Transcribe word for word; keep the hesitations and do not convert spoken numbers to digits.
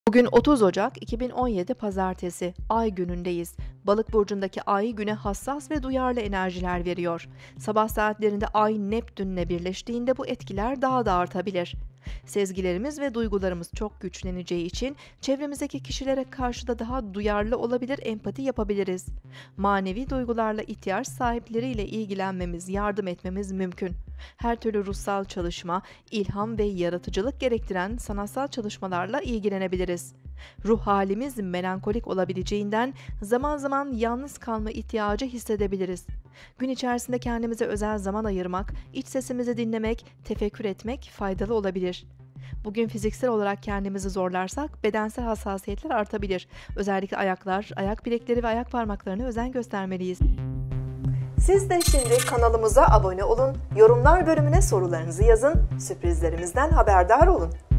Bugün otuz Ocak iki bin on yedi Pazartesi, Ay günündeyiz. Balık burcundaki Ay güne hassas ve duyarlı enerjiler veriyor. Sabah saatlerinde Ay Neptünle birleştiğinde bu etkiler daha da artabilir. Sezgilerimiz ve duygularımız çok güçleneceği için çevremizdeki kişilere karşı da daha duyarlı olabilir, empati yapabiliriz. Manevi duygularla ihtiyaç sahipleriyle ilgilenmemiz, yardım etmemiz mümkün. Her türlü ruhsal çalışma, ilham ve yaratıcılık gerektiren sanatsal çalışmalarla ilgilenebiliriz. Ruh halimiz melankolik olabileceğinden zaman zaman yalnız kalma ihtiyacı hissedebiliriz. Gün içerisinde kendimize özel zaman ayırmak, iç sesimizi dinlemek, tefekkür etmek faydalı olabilir. Bugün fiziksel olarak kendimizi zorlarsak bedensel hassasiyetler artabilir. Özellikle ayaklar, ayak bilekleri ve ayak parmaklarına özen göstermeliyiz. Siz de şimdi kanalımıza abone olun, yorumlar bölümüne sorularınızı yazın, sürprizlerimizden haberdar olun.